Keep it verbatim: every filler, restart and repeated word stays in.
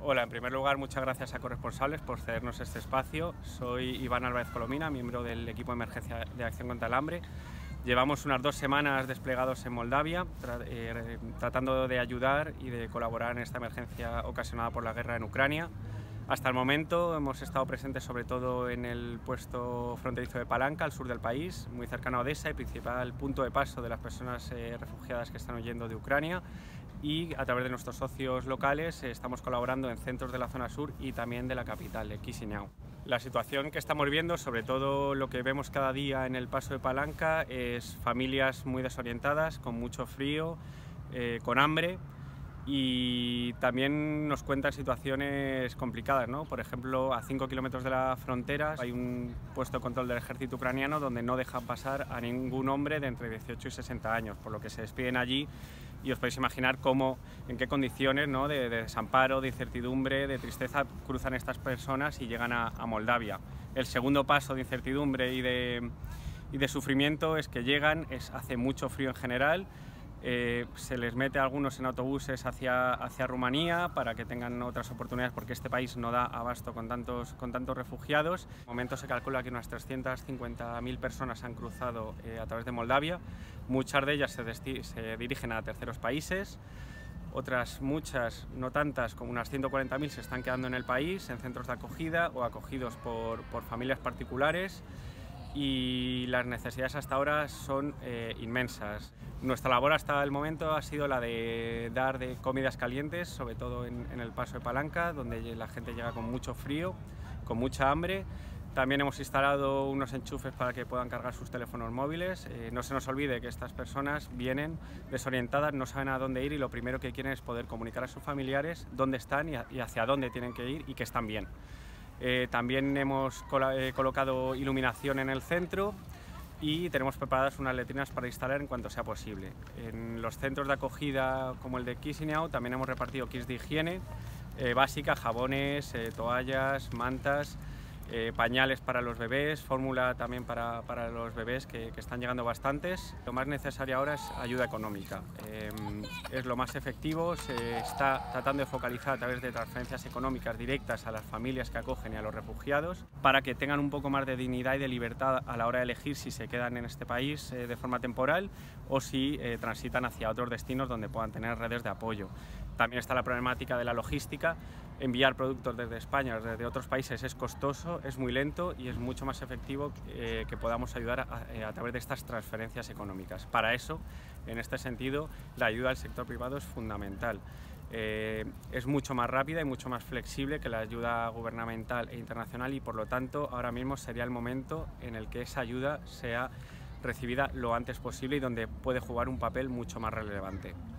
Hola, en primer lugar, muchas gracias a Corresponsables por cedernos este espacio. Soy Iván Álvarez Colomina, miembro del equipo de emergencia de acción contra el hambre. Llevamos unas dos semanas desplegados en Moldavia, tra eh, tratando de ayudar y de colaborar en esta emergencia ocasionada por la guerra en Ucrania. Hasta el momento hemos estado presentes sobre todo en el puesto fronterizo de Palanca, al sur del país, muy cercano a Odessa, el principal punto de paso de las personas eh, refugiadas que están huyendo de Ucrania, y a través de nuestros socios locales eh, estamos colaborando en centros de la zona sur y también de la capital, de Chisinau. La situación que estamos viendo, sobre todo lo que vemos cada día en el paso de Palanca, es familias muy desorientadas, con mucho frío, eh, con hambre. Y también nos cuentan situaciones complicadas, ¿no? Por ejemplo, a cinco kilómetros de la frontera hay un puesto de control del ejército ucraniano donde no dejan pasar a ningún hombre de entre dieciocho y sesenta años, por lo que se despiden allí y os podéis imaginar cómo, en qué condiciones, ¿no? de, de desamparo, de incertidumbre, de tristeza cruzan estas personas y llegan a, a Moldavia. El segundo paso de incertidumbre y de, y de sufrimiento es que llegan, es, hace mucho frío en general. Eh, se les mete a algunos en autobuses hacia, hacia Rumanía para que tengan otras oportunidades, porque este país no da abasto con tantos, con tantos refugiados. De momento se calcula que unas trescientas cincuenta mil personas han cruzado eh, a través de Moldavia. Muchas de ellas se, se dirigen a terceros países. Otras muchas, no tantas, como unas ciento cuarenta mil se están quedando en el país, en centros de acogida o acogidos por, por familias particulares. Y las necesidades hasta ahora son eh, inmensas. Nuestra labor hasta el momento ha sido la de dar de comidas calientes, sobre todo en, en el paso de Palanca, donde la gente llega con mucho frío, con mucha hambre. También hemos instalado unos enchufes para que puedan cargar sus teléfonos móviles. Eh, no se nos olvide que estas personas vienen desorientadas, no saben a dónde ir y lo primero que quieren es poder comunicar a sus familiares dónde están y, a, y hacia dónde tienen que ir y que están bien. Eh, también hemos eh, colocado iluminación en el centro y tenemos preparadas unas letrinas para instalar en cuanto sea posible. En los centros de acogida como el de Chisinau también hemos repartido kits de higiene eh, básica, jabones, eh, toallas, mantas, eh, pañales para los bebés, fórmula también para, para los bebés que, que están llegando bastantes. Lo más necesario ahora es ayuda económica. Eh, es lo más efectivo, se está tratando de focalizar a través de transferencias económicas directas a las familias que acogen y a los refugiados para que tengan un poco más de dignidad y de libertad a la hora de elegir si se quedan en este país eh, de forma temporal o si eh, transitan hacia otros destinos donde puedan tener redes de apoyo. También está la problemática de la logística. Enviar productos desde España o desde otros países es costoso, es muy lento y es mucho más efectivo eh, que podamos ayudar a, a través de estas transferencias económicas. Para eso, en este sentido, la ayuda al sector privado es fundamental. Eh, es mucho más rápida y mucho más flexible que la ayuda gubernamental e internacional y, por lo tanto, ahora mismo sería el momento en el que esa ayuda sea recibida lo antes posible y donde puede jugar un papel mucho más relevante.